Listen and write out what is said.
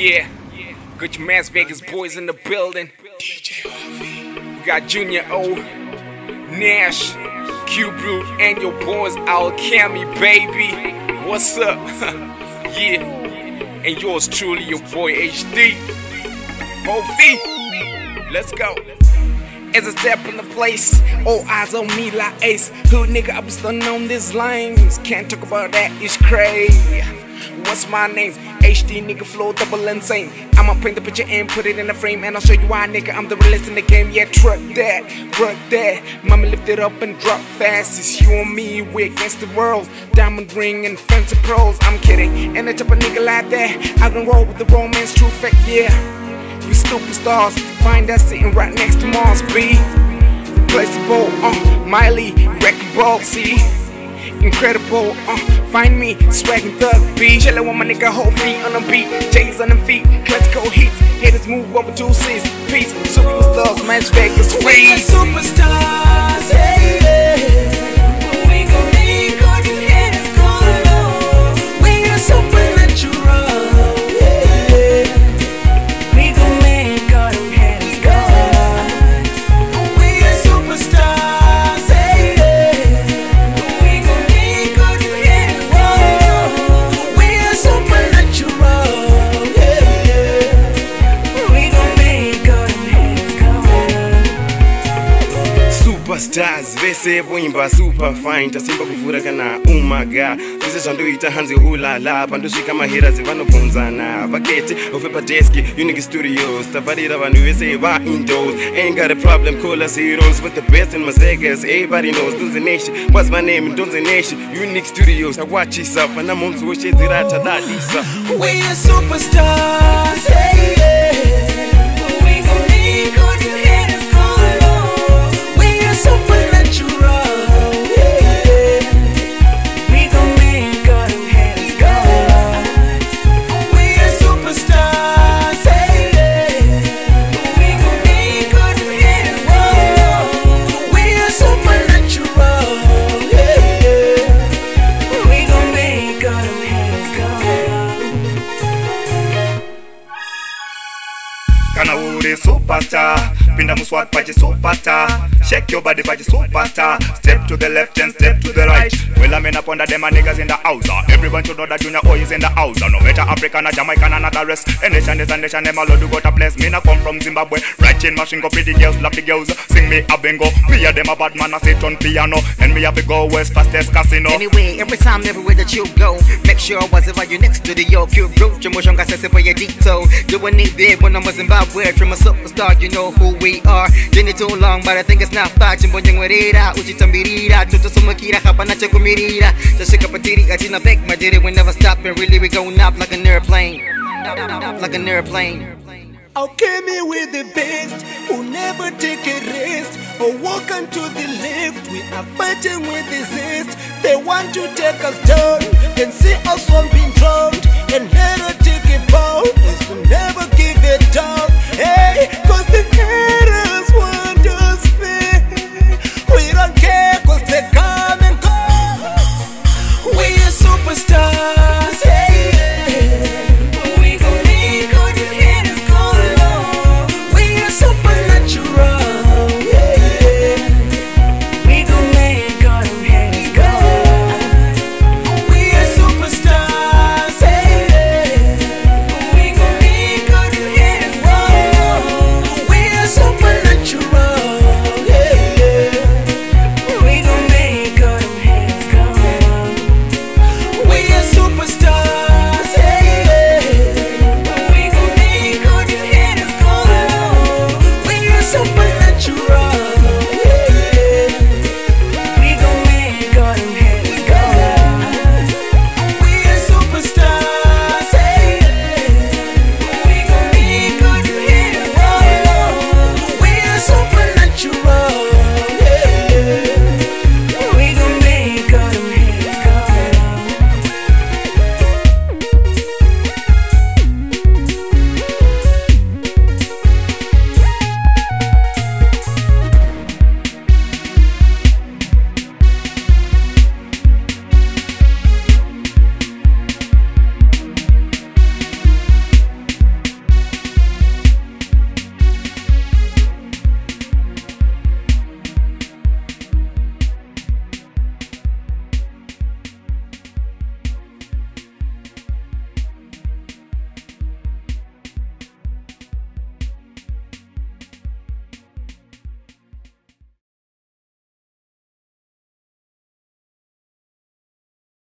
Yeah, got your Las Vegas boys in the building. We got Junior O, Nash, Q-Brew, and your boys Alchemy, baby. What's up? Yeah, and yours truly, your boy HD. Hofi, let's go. As I step in the place, all eyes on me like Ace. Hood nigga, I be stunning on these lines. Can't talk about that, it's crazy. What's my name? HD nigga, flow double insane. I'ma paint the picture and put it in a frame, and I'll show you why, nigga, I'm the realest in the game. Yeah, truck that. Mama lift it up and drop fast. It's you and me, we against the world. Diamond ring and fancy pearls. I'm kidding, and the type of nigga like that, I can roll with the romance, true fact, yeah. We superstars, find us sitting right next to Mars B. Replaceable, Miley, wrecking ball, see. Incredible, find me, swagging thug B. Chillin' with my nigga, whole feet on the beat. J's on them feet, classical hits. Haters move over to six. Peace, superstars, Las Vegas freeze. Superstars, hey. We gon' make all you haters go low. We are supernatural. Superstars, vese voimba super fine. Tasimba kuvura kana umaga. Vese zvandoita hanzi hulala. Pandosvika mahera zivanobvunzana. Vaketi ofepa deski, Unique Studios. Tavarira vanhu vese va indoors. Ain't got a problem, call us heroes. With the best in Las Vegas, everybody knows. Donze Nation, what's my name? Donze Nation, Unique Studios. I watch this up, and I'm on to watch it. We are superstars, hey, yeah. We gon' make all you haters go low. We are supernatural, yeah. We gon' make all you haters go low. We are superstars, hey, yeah. We gon' make all you haters go low. We are supernatural, yeah. We gon' make all you haters go low. Kana uri superstar, pinda muswat pachi superstar. Shake your body pachi superstar. Step to the left and step to the right. Well, I'm in up under them niggas in the house. Everyone should know that Junior O is in the house. No matter African or Jamaican or not the rest. A nation is a nation, them all do got a place. Me na come from Zimbabwe. Right chain machine go pretty girls, love the girls. Sing me a bingo. Me a them a bad man, I sit on piano. And me have to go west fastest casino. Anyway, every time, everywhere that you go, make sure whatever you next to the yo. Q-Brew, Jamotion got sense for your detail. Doing it big when I'm in Zimbabwe. From a superstar, you know who we are. Been it too long, but I think it's not fact. Chimbonjeng werera, uchitambirira. Toto sumakira, hapana chakumirira. Just shake up a titty, I didn't beg my ditty. We never stop and really we going up like an airplane. Like an airplane. Alchemy with the best, who never take a rest or walk onto the left. We are fighting with the zest. They want to take us down, can see us swamping drowned, and never take a bow. Is to never give it down. Hey, cause the